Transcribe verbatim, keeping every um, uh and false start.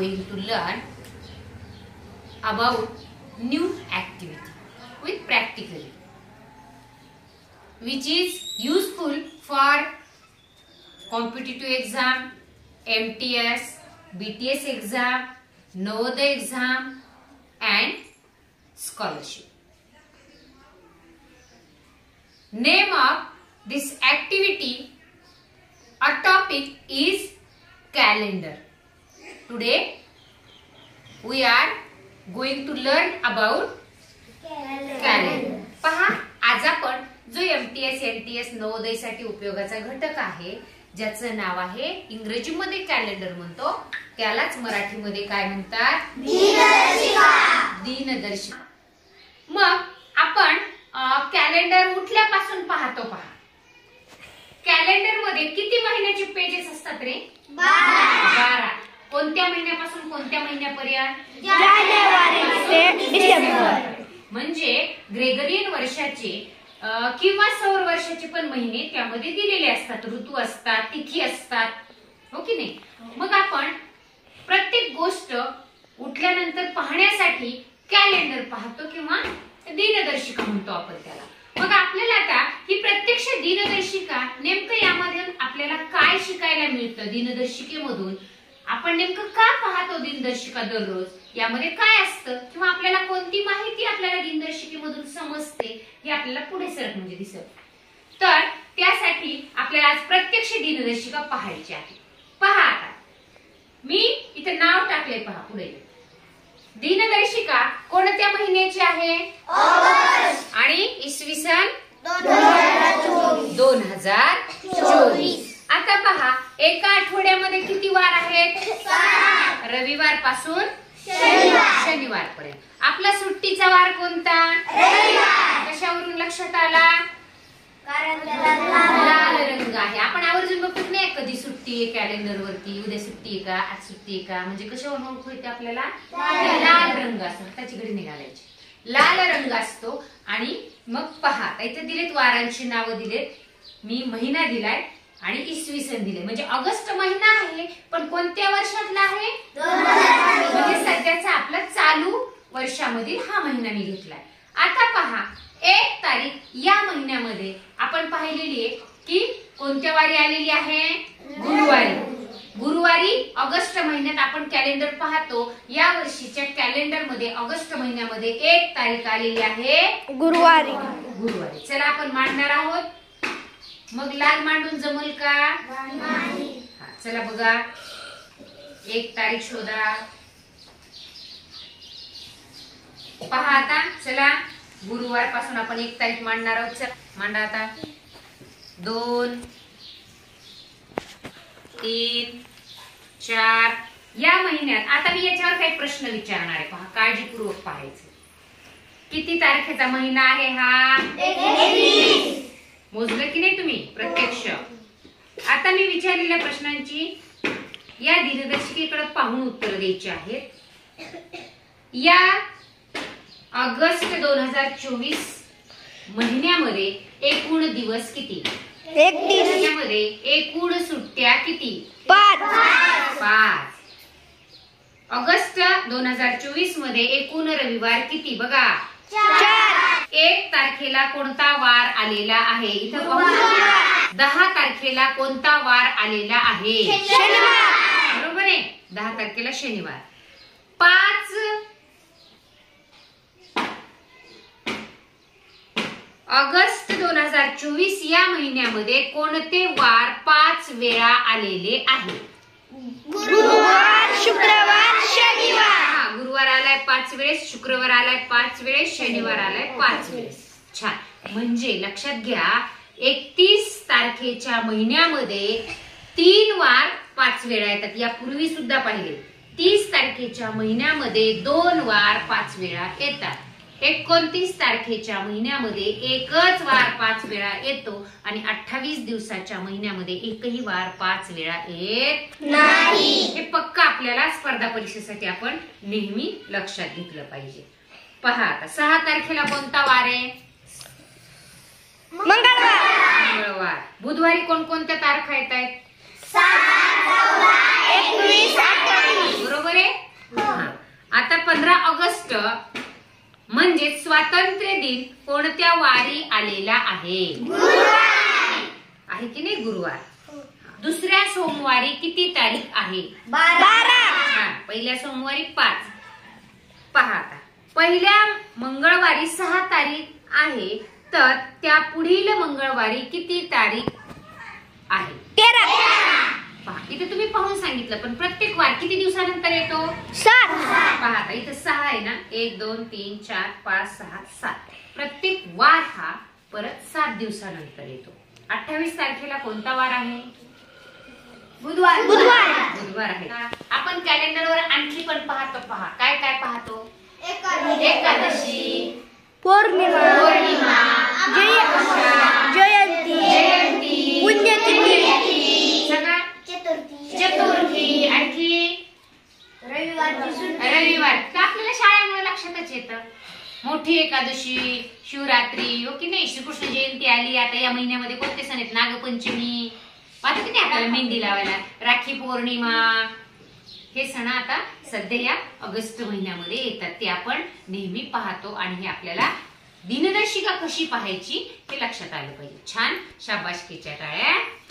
going to learn about new activity with practically, which is useful for competitive exam, M T S, B T S exam, Navodaya exam and scholarship. Name of this activity or topic is calendar. Today we are going to learn about calendar. पहा, आज आपण जो M T S, N T S, Navodaya साठी उपयोगाचा घटक आहे, ज्याचं नाव आहे इंग्रजीमध्ये कॅलेंडर म्हणतो, त्यालाच मराठीमध्ये काय म्हणतात? दिनदर्शिका. दिनदर्शिका. मग आपण कॅलेंडर उठल्यापासून पाहतो. पहा, कॅलेंडर मध्ये किती महिन्याचे पेजेस असतात रे? बारा. कोणत्या महिन्यापासून कोणत्या महिन्यापर्यंत? जानेवारी ते डिसेंबर. म्हणजे ग्रेगरियन वर्षाचे किंवा सौर वर्षाचे पण महिने त्यामध्ये दिलेले असतात, ऋतू असतात, तिथी असतात, हो की नाही? मग आपण प्रत्येक गोष्ट उठल्यानंतर पाहण्यासाठी कॅलेंडर पाहतो किंवा दिनदर्शिका म्हणतो आपण त्याला. मग आपल्याला आता ही प्रत्यक्ष दिनदर्शिका नेमकं यामध्ये आपल्याला काय शिकायला मिळतं? दिनदर्शिकेमधून आपण नेमकं का पाहतो दिनदर्शिका दररोज? यामध्ये काय असतं किंवा आपल्याला कोणती माहिती आपल्याला दिनदर्शिकेमधून समजते हे आपल्याला पुढे सरक म्हणजे दिसत. तर त्यासाठी आपल्याला आज प्रत्यक्ष दिनदर्शिका पाहायची आहे. पहा, आता मी इथे नाव टाकले. पहा पुढे, दिनदर्शिका कोणत्या महिन्याची आहे? ऑगस्ट. आणि इसवी सन दोन हजार चोवीस. आता पहा, एका आठवड्यामध्ये किती वार आहेत? रविवार पासून शनिवार पर्यंत. आपला सुट्टीचा वार कोणता? रविवार. कशावरून लक्षात आला? लाल रंग आहे. आपण आवर्जून बघतो नाही कधी सुट्टी आहे कॅलेंडर वरती, उद्या सुट्टी आहे का, आज सुट्टी आहे का, म्हणजे कशावरून ओळख होते आपल्याला? लाल रंग असतो, त्याची घडी निघालायची. लाल रंग असतो. आणि मग पहा, इथे दिलेत वारांची नावं दिलेत, मी महिना दिलाय आणि इसवी सन दिले. म्हणजे ऑगस्ट महिना आहे, पण कोणत्या वर्षातला आहे? म्हणजे सध्याचा आपला चालू वर्षामधील हा महिना मी घेतलाय. आता पहा, एक तारीख या महिन्यामध्ये आपण पाहिलेली आहे की कोणत्या वारी आलेली आहे? गुरुवारी. गुरुवारी ऑगस्ट महिन्यात आपण कॅलेंडर पाहतो. या वर्षीच्या कॅलेंडर मध्ये ऑगस्ट महिन्यामध्ये एक तारीख आलेली आहे गुरुवारी. गुरुवारी. चला आपण मांडणार आहोत. मग लाल मांडून जमल का? हा, चला बघा, एक तारीख शोधा. पहा आता, चला गुरुवार पासून आपण एक तारीख मांडणार आहोत. चला मांडा आता. दोन, तीन, चार. या महिन्यात आता मी याच्यावर काही प्रश्न विचारणार आहे. पहा, काळजीपूर्वक पाहायचं. किती तारखेचा महिना आहे हा? मोजलं की नाही तुम्ही प्रत्यक्ष? आता मी विचारलेल्या प्रश्नांची या दिनदर्शिकेकडे पाहून उत्तर द्यायची आहेत. या ऑगस्ट दोन हजार चोवीस महिन्यामध्ये एकूण दिवस किती? एकतीस. महिन्यामध्ये एकूण सुट्ट्या किती? पाच. पाच. ऑगस्ट दोन हजार चोवीस मध्ये एकूण रविवार किती? बघा, चार. एक तारखेला कोणता वार आलेला आहे? इथं पाहू. दहा तारखेला कोणता वार आलेला आहे? शनिवार. बरोबर आहे, दहा तारखेला शनिवार. पाच ऑगस्ट दोन हजार चोवीस या महिन्यामध्ये कोणते वार पाच वेळा आलेले आहे? गुरुवार, शुक्रवार, शनिवार. हा, गुरुवार आलाय पाच वेळेस, शुक्रवार आलाय पाच वेळेस, शनिवार आलाय पाच वेळेस. छान. म्हणजे लक्षात घ्या, एकतीस तारखेच्या महिन्यामध्ये तीन वार पाच वेळा येतात. यापूर्वी सुद्धा पाहिले. तीस तारखेच्या महिन्यामध्ये दोन वार पाच वेळा येतात. एकोणतीस तारखेच्या महिन्यामध्ये एकच वार पाच वेळा येतो आणि अठ्ठावीस दिवसाच्या महिन्यामध्ये एकही वार पाच वेळा येत नाही. हे पक्का आपल्याला स्पर्धा परीक्षेसाठी आपण नेहमी लक्षात घेतलं पाहिजे. पहा, आता सहा तारखेला कोणता वार आहे? मंगळवार. मंगळवार. बुधवारी कोणकोणत्या तारखा येत आहेत? बरोबर आहे. आता पंधरा ऑगस्ट म्हणजे स्वातंत्र्य दिन कोणत्या वारी आलेला आहे? आहे की नाही? गुरुवार. दुसऱ्या सोमवारी किती तारीख आहे? बारा. पहिल्या सोमवारी पाच. पहा आता, पहिल्या मंगळवारी सहा तारीख आहे, तर त्या पुढील मंगळवारी किती तारीख आहे? तेरा. पहा इथे तुम्ही पाहून सांगितलं, पण प्रत्येक वार किती दिवसानंतर येतो? सात. पहा आता इथे सहा आहे ना, एक दोन तीन चार पाच सहा सात. प्रत्येक वार हा परत सात दिवसानंतर येतो. अठ्ठावीस तारखेला कोणता वार आहे? बुधवार. बुधवार बुधवार आहे. आपण कॅलेंडरवर आणखी पण पाहतो. पहा काय काय पाहतो? एकादशी, पौर्णिमा, पौर्णिमा, जयंती, जयंती, पुण्यतिथी, सगळा चतुर्थी, चतुर्थी, आणखी रविवार. रविवार तर आपल्याला शाळेमुळे लक्षातच येतं. मोठी एकादशी, शिवरात्री, हो की नाही? श्रीकृष्ण जयंती आली. आता या महिन्यामध्ये कोणते सण आहेत? नागपंचमी, आता किती आपल्याला मेहंदी लावायला, राखी पौर्णिमा, हे सण आता सध्या या ऑगस्ट महिन्यामध्ये येतात. ते आपण नेहमी पाहतो आणि हे आपल्याला दिनदर्शिका कशी पाहायची हे लक्षात आलं पाहिजे. छान, शाबासकीच्या टाळ्या.